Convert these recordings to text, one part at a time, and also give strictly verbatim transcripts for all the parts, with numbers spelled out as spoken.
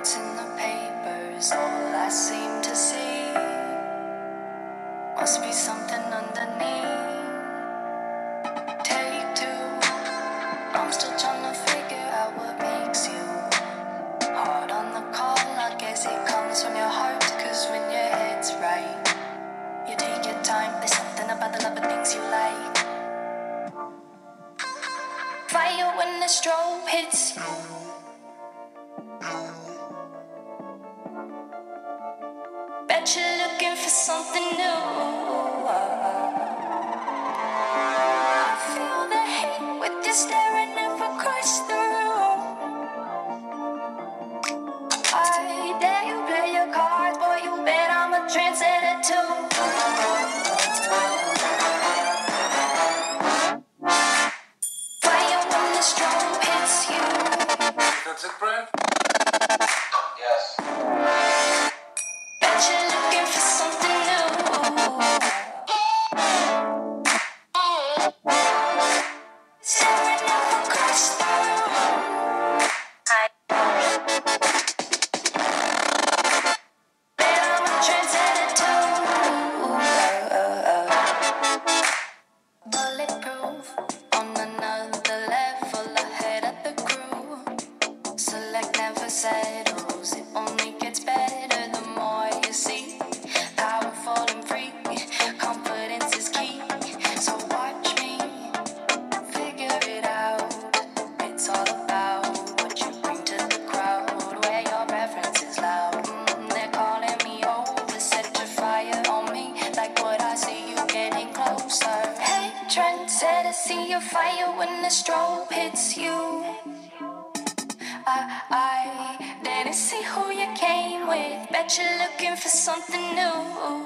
What's in the papers, all I seem to see must be something underneath. Take two, I'm still trying to figure out what makes you hard on the call. I guess it comes from your heart, cause when your head's right, you take your time. There's something about the love of things you like. Fire when the strobe hits you. Bet you're looking for something new. I feel the hate with you staring up across the room. I dare you play your cards, boy, you bet I'm a trendsetter too. Fire when the strobe hits you. That's it, Brad? Yes. Bet you're looking for something new. Staring up across the room. I bet I'm a trendsetter too. Bulletproof, on another level, ahead of the crew. Select never settles, it only gets better the more you see. Powerful and free, confidence is key. So watch me figure it out. It's all about what you bring to the crowd, where your preference is loud. Mm, they're calling me over, set your fire on me, like what I see you getting closer. Hey, trendsetter, see your fire when the strobe hits you. I, I didn't see who you came with. Bet you're looking for something new.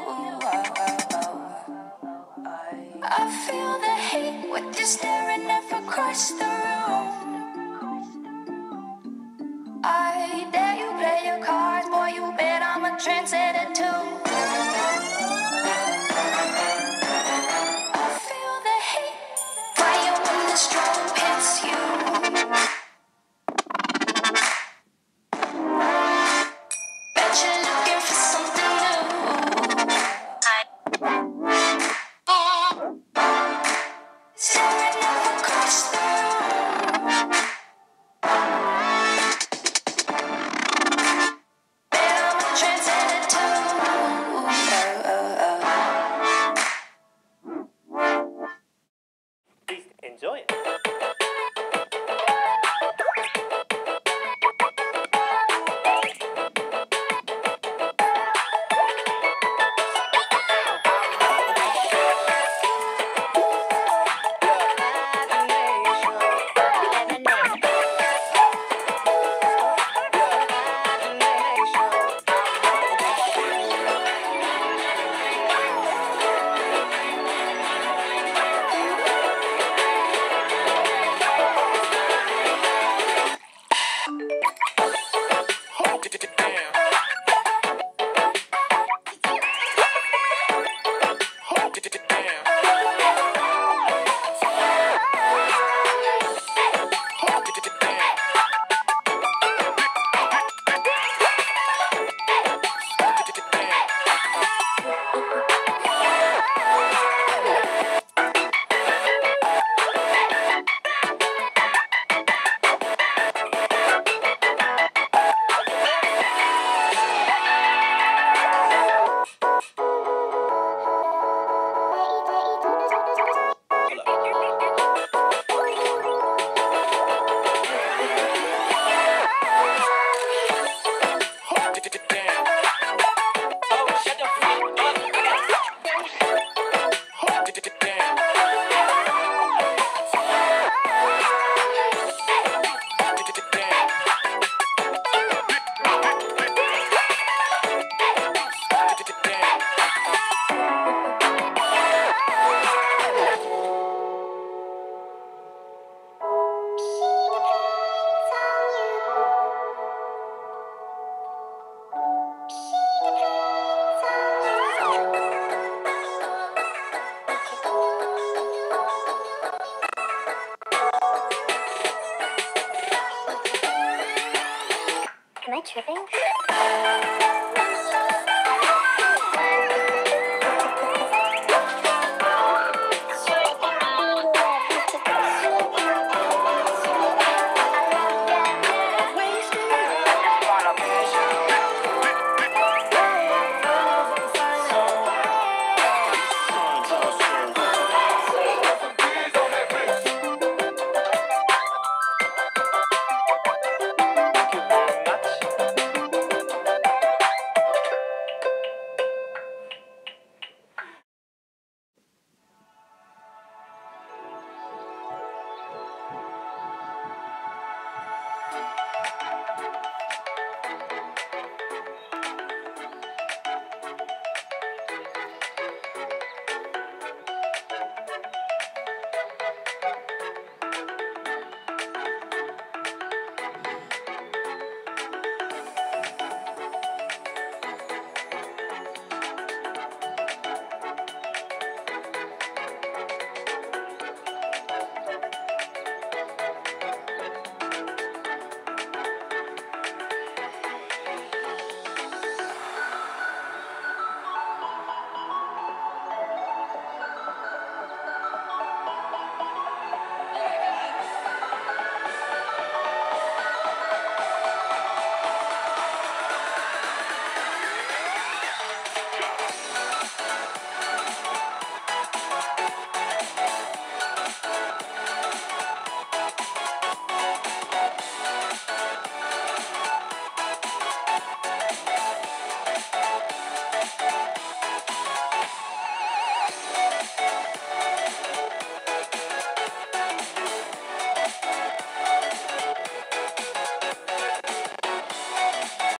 I feel the hate with you staring up across the room. I dare you play your cards, boy, you bet I'm a trendsetter too. I feel the hate, fire when the strobe hits you. Bet you're looking for something new. Staring up across the room. Bet I'm a trendsetter too. I tripping?